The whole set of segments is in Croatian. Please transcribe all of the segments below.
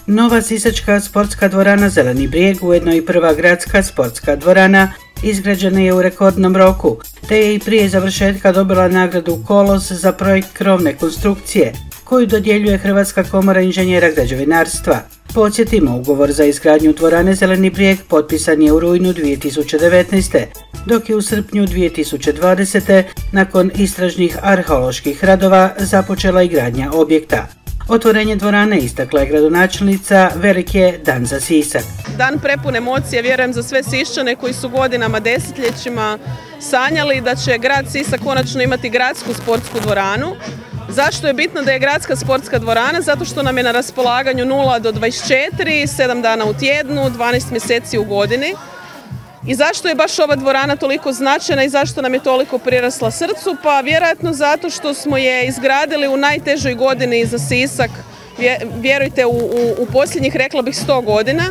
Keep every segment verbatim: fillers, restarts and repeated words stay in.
Nova sisačka sportska dvorana Zeleni brijeg, ujedno i prva gradska sportska dvorana, izgrađena je u rekordnom roku, te je i prije završetka dobila nagradu Kolos za projekt krovne konstrukcije, koju dodjeljuje Hrvatska komora inženjera građevinarstva. Podsjetimo, ugovor za izgradnju dvorane Zeleni brijeg potpisan je u rujnu dvije tisuće devetnaeste. dok je u srpnju dvije tisuće dvadesete. nakon istražnih arheoloških radova započela i gradnja objekta. Otvorenje dvorane istakla je gradonačelnica, velik je dan za Sisak. Dan prepun emocije, vjerujem za sve Siščane koji su godinama, desetljećima sanjali da će grad Sisak konačno imati gradsku sportsku dvoranu. Zašto je bitno da je gradska sportska dvorana? Zato što nam je na raspolaganju nula do dvadeset četiri, sedam dana u tjednu, dvanaest mjeseci u godini. I zašto je baš ova dvorana toliko značajna i zašto nam je toliko prirasla srcu? Pa vjerojatno zato što smo je izgradili u najtežoj godini za Sisak, vjerujte u, u, u posljednjih, rekla bih, sto godina.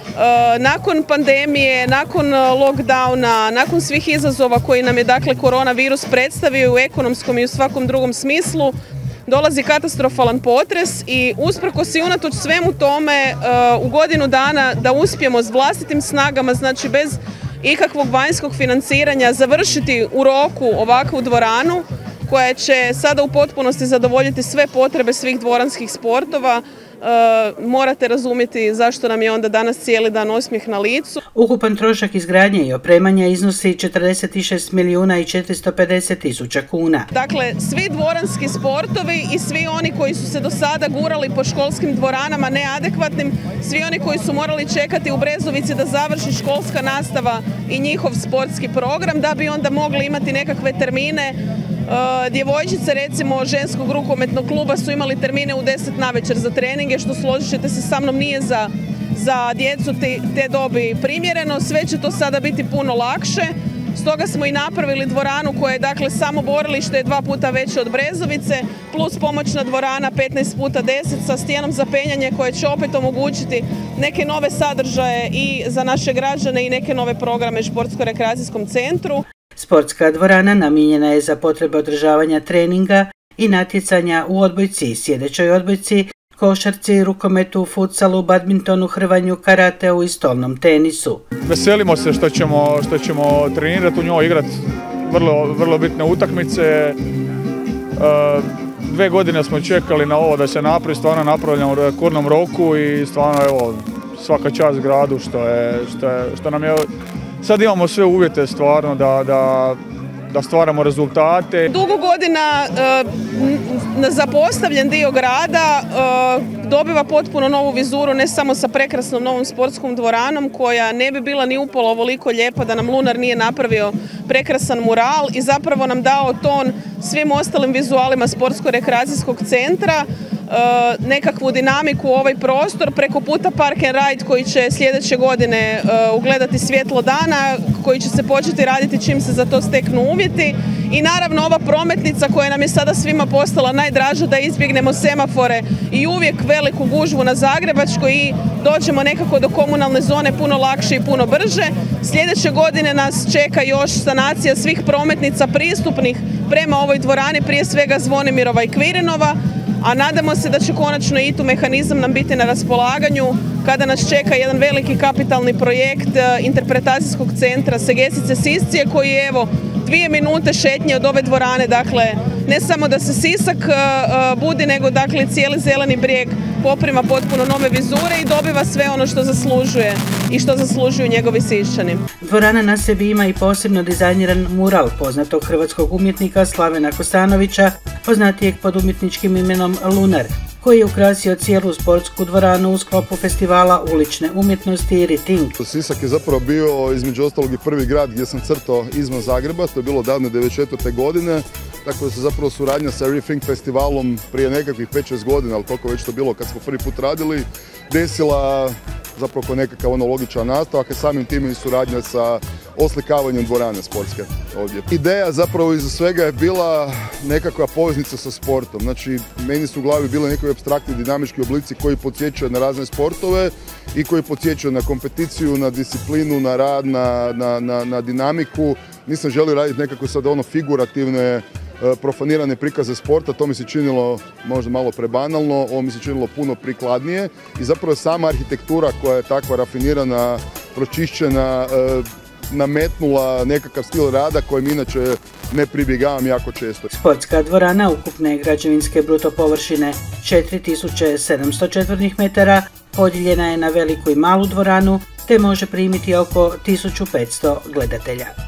E, nakon pandemije, nakon lockdowna, nakon svih izazova koji nam je, dakle, koronavirus predstavio u ekonomskom i u svakom drugom smislu, dolazi katastrofalan potres i usprkos i unatoč svemu tome u godinu dana da uspijemo s vlastitim snagama, znači bez ikakvog vanjskog financiranja, završiti u roku ovakvu dvoranu koja će sada u potpunosti zadovoljiti sve potrebe svih dvoranskih sportova. Uh, morate razumjeti zašto nam je onda danas cijeli dan osmijeh na licu. Ukupan trošak izgradnje i opremanja iznosi četrdeset šest milijuna i četiristo pedeset tisuća kuna. Dakle, svi dvoranski sportovi i svi oni koji su se do sada gurali po školskim dvoranama neadekvatnim, svi oni koji su morali čekati u Brezovici da završi školska nastava i njihov sportski program da bi onda mogli imati nekakve termine. Uh, djevojčice, recimo, ženskog rukometnog kluba su imali termine u deset navečer za treninge, što, složit ćete se sa mnom, nije za, za djecu te, te dobi primjereno. Sve će to sada biti puno lakše. Stoga smo i napravili dvoranu koja je, dakle, samo borilište, dva puta veće od Brezovice, plus pomoćna dvorana petnaest puta deset sa stijenom za penjanje koja će opet omogućiti neke nove sadržaje i za naše građane i neke nove programe Športsko-rekreacijskom centru. Sportska dvorana namijenjena je za potrebe održavanja treninga i natjecanja u odbojci, sjedećoj odbojci, košarci, rukometu, futsalu, badmintonu, hrvanju, karateu i stolnom tenisu. Veselimo se što ćemo, što ćemo trenirati u njoj, igrati vrlo, vrlo bitne utakmice. Dve godine smo čekali na ovo da se napravi, stvarno napravljamo u rekordnom roku i stvarno, evo, svaka čast gradu što, je, što, je, što nam je... Sad imamo sve uvjete stvarno da, da, da stvaramo rezultate. Dugo godina e, zapostavljen dio grada e, dobiva potpuno novu vizuru, ne samo sa prekrasnom novom sportskom dvoranom koja ne bi bila ni upola ovoliko lijepa da nam Lunar nije napravio prekrasan mural i zapravo nam dao ton svim ostalim vizualima Sportsko-rekreacijskog centra. Uh, nekakvu dinamiku u ovaj prostor, preko puta Park and Ride koji će sljedeće godine uh, ugledati svjetlo dana, koji će se početi raditi čim se za to steknu uvjeti i naravno ova prometnica koja nam je sada svima postala najdraža da izbjegnemo semafore i uvijek veliku gužvu na Zagrebačkoj i dođemo nekako do komunalne zone puno lakše i puno brže. Sljedeće godine nas čeka još sanacija svih prometnica pristupnih prema ovoj dvorani, prije svega Zvonimirova i Kvirinova, a nadamo se da će konačno i tu mehanizam nam biti na raspolaganju kada nas čeka jedan veliki kapitalni projekt interpretacijskog centra Segesice Siscije koji je, evo, dvije minute šetnje od ove dvorane, dakle ne samo da se Sisak uh, budi, nego, dakle, cijeli Zeleni brijeg poprima potpuno nove vizure i dobiva sve ono što zaslužuje i što zaslužuju njegovi Siščani. Dvorana na sebi ima i posebno dizajniran mural poznatog hrvatskog umjetnika Slavena Kostanovića, poznatijeg pod umjetničkim imenom Lunar, koji je ukrasio cijelu sportsku dvoranu u sklopu festivala ulične umjetnosti Riting. Sisak je zapravo bio, između ostalog, i prvi grad gdje sam crtao izvan Zagreba, to je bilo davne devedeset četvrte godine, tako da se zapravo suradnja sa Riting festivalom prije nekakvih pet šest godina, ali koliko već to bilo kad smo prvi put radili, desila zapravo kao nekakav ono logičan nastavak, a samim time i suradnja sa oslikavanjem dvorane sportske ovdje. Ideja zapravo iza svega je bila nekakva poveznica sa sportom. Znači, meni su u glavi bile nekakvi apstraktni dinamički oblici koji podsjećaju na razne sportove i koji podsjećaju na kompeticiju, na disciplinu, na rad, na, na, na, na dinamiku. Nisam želio raditi nekako sad ono figurativne profanirane prikaze sporta, to mi se činilo možda malo prebanalno, ovo mi se činilo puno prikladnije i zapravo sama arhitektura koja je takva rafinirana, pročišćena, nametnula nekakav stil rada kojem inače ne pribjegavam jako često. Sportska dvorana ukupne građevinske bruto površine četiri tisuće sedamsto četvornih metara podijeljena je na veliku i malu dvoranu te može primiti oko tisuću petsto gledatelja.